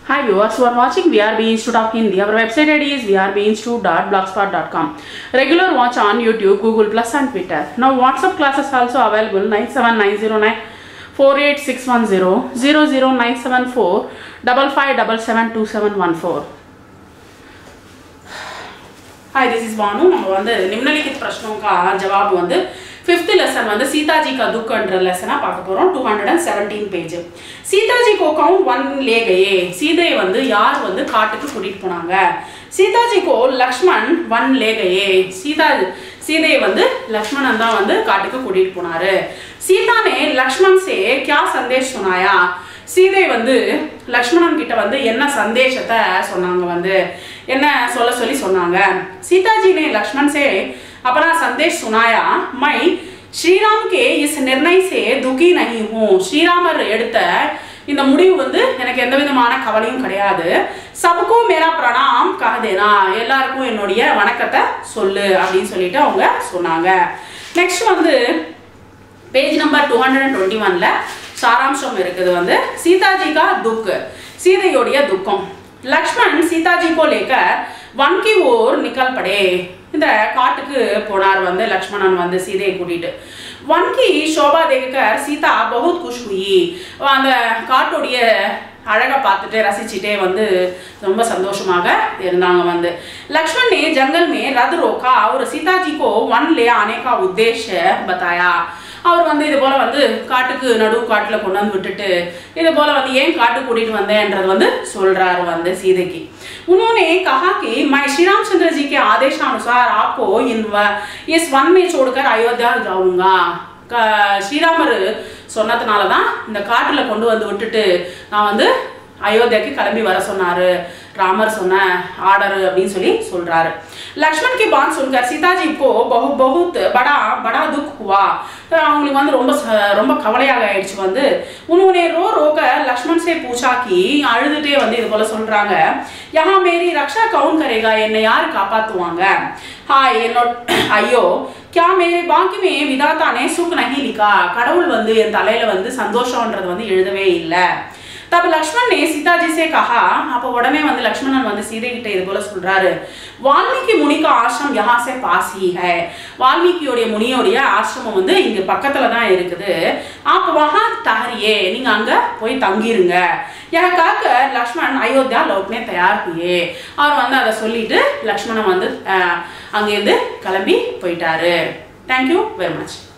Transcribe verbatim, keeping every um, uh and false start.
Hi viewers who are watching V R B Institute of Hindi. Our website I D is v r b institute dot blogspot dot com. Regular watch on YouTube, Google Plus and Twitter. Now WhatsApp classes also available nine seven nine zero nine four eight six one zero zero zero nine seven four five five seven seven two seven one four. Hi, this is Banu. நம்ம வந்து நிம்னலிखित प्रश्नों का जवाब வந்து fifth lesson வந்து सीता जी का दुख என்ற லெசனா பார்க்க போறோம். two hundred seventeen page. Sita ji को कौन वन ले गए? सीधे வந்து யார் வந்து காட்டுக்கு கூட்டிட்டு போனாங்க? सीता जी को लक्ष्मण वन ले गए. सीता सीधे வந்து लक्ष्मणன் தான் வந்து காட்டுக்கு கூட்டிட்டு போனாரு. सीता ने लक्ष्मण से क्या संदेश सुनाया? सीधे வந்து लक्ष्मणன் கிட்ட வந்து என்ன சந்தேஷத்தை சொன்னாங்க வந்து என்ன சொல்ல சொல்லி சொன்னாங்க. सीता जी ने लक्ष्मण से अपना संदेश सुनाया. मैं श्री राम के इस निर्णय से दुखी नहीं हूँ. श्रीरामர் எடுத்த இந்த முடிவு வந்து எனக்கு எந்த விதமான கவலையும் கிடையாது. सबको मेरा प्रणाम कह देना. எல்லாருக்கும் என்னுடைய வணக்கத்தை சொல்லு அப்படினு சொல்லிட்டு அவங்க சொன்னாங்க. நெக்ஸ்ட் வந்து page number two hundred twenty-one ல சாராம்சம் இருக்குது வந்து सीता जी का दुख. सीதையோட दुखम. लक्ष्मण सीता जी को लेकर वन की ओर निकल पड़े. இந்த காட்டுக்கு போனார் வந்து லக்ஷ்மணன் வந்து சீதையை கூட்டிட்டு. वन की शोभा देखकर सीता बहुत खुश हुई. அந்த காட்டோடைய அழகை பார்த்துட்டு ரசிச்சிட்டே வந்து ரொம்ப சந்தோஷமாக இருந்தாங்க வந்து. लक्ष्मण ने जंगल में रथ रोका और सीता जी को वन ले आने का उद्देश्य बताया. அவர் வந்து இது போல வந்து காட்டுக்கு நடு காட்டுல கொண்டு வந்து விட்டுட்டு இது போல வந்து ஏன் காட்டு கூட்டிட்டு வந்தேன்றது வந்து சொல்றாரு வந்து சீதைக்கு. उन्होंने कहा कि मैं श्री रामचंद्र जी के आदेशानुसार आपको इन इस वन में छोड़कर अयोध्या जाऊंगा. ஸ்ரீராமர் சொன்னதுனால தான் இந்த காட்டுல கொண்டு வந்து விட்டுட்டு நான் வந்து अयोध्या கிளம்பி வர சொன்னாரு. रामर சொன்ன ஆர்டர் அப்படினு சொல்லி சொல்றாரு. लक्ष्मण की बात सुनकर सीता जी को बहुत बहुत बड़ा बड़ा दुख हुआ. அவங்களுக்கு வந்து ரொம்ப ரொம்ப கவலையாக ஆயிடுச்சு வந்து. उन्होंने रो रो कर लक्ष्मण से पूछा कि அழுதுட்டே வந்து இது போல சொல்றாங்க. यहाँ मेरी रक्षा कौन करेगा? என்னை யார் காப்பாத்துவாங்க? हाय என்னோட ஐயோ क्या मेरे बाकी में विधाता ने सुख नहीं लिखा. கடவுள் வந்து என் தலையில வந்து சந்தோஷம்ன்றது வந்து எழுதவே இல்ல. तब लक्ष्मण ने सीता जी से कहा. அப்ப உடனே வந்து லக்ஷ்மணன் வந்து சீதை கிட்ட இது போல சொல்றாரு. वाल्मीकि मुनि का आश्रम यहाँ से पास ही है. वाल्मीकिயோட முனியோட ஆசிரமம் வந்து இங்க பக்கத்துல தான் இருக்குது. आप वहां ठहरिए. நீங்க அங்க போய் தங்கிருங்க. यह कहकर लक्ष्मण अयोध्या लौटने तैयार हुए. அவர் வந்து அத சொல்லிட்டு லக்ஷ்மணன் வந்து அங்க இருந்து கிளம்பி போயிட்டாரு. Thank you very much.